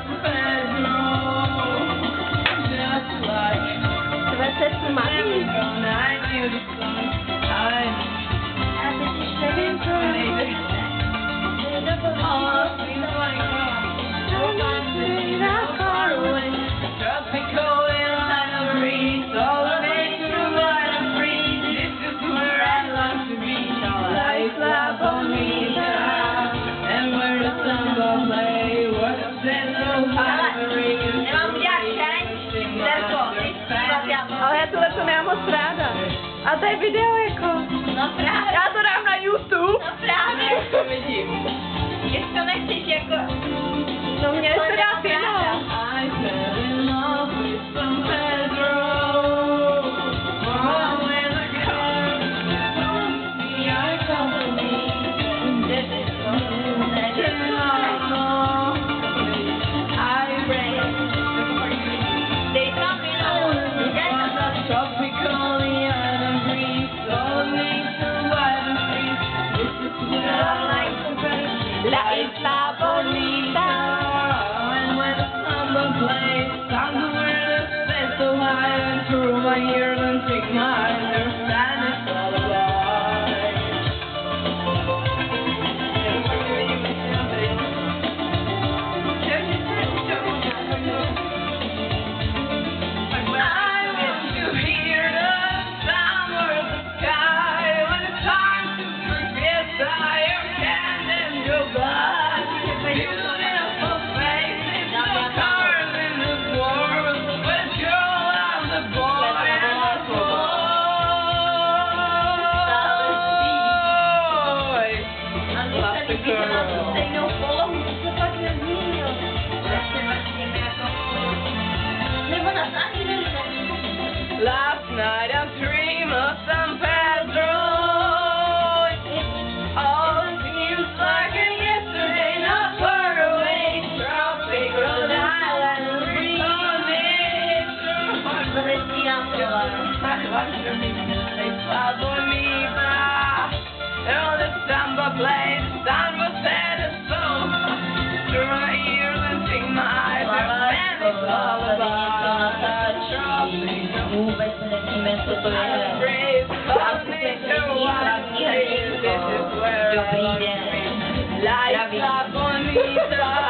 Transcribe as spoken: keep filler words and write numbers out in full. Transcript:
San Pedro, just like Você vai ser filmado? Arizona, I knew the sun, I Essa de diferente. all seems like so far away. Tropical line of breeze, all the way through light and free. This is where I long to be. Life La Bonita, and where the samba play, where the central highway is. Ale tuhle to nemám moc ráda. A to je video jako. No právě. Já to dám na YouTube. No právě. To vidím. Jestli to nechceš jako... No mě se dá film. I fell in love with San Pedro. Oh, when the car told me I come to me. This is something that you know. I ran. They tell me no. Tropical island breeze, rolling through wide and free. This is where I like to be. La Isla Bonita. And when the samba plays, I'm where the set so high and through my ears and take my understand it's all alive. I want to hear the sound of the sky when it's time to forget I am and go by. Beautiful faces, the cars in this world, with girl and the boy and the boy. Love the girl. Tenho fogo, você tá grandinho. Você vai ser minha Levando a tarde, né? Last night I dreamed of San Pedro. All it seems like a yesterday, not far away. Tropical island breeze. Oh, the samba plays, samba said a song. Through my ears and sing my eyes, and it's all about tropical. Vai ser sentimento todo I praise God, nature, what it is. This is where I want to be. Life, La Bonita.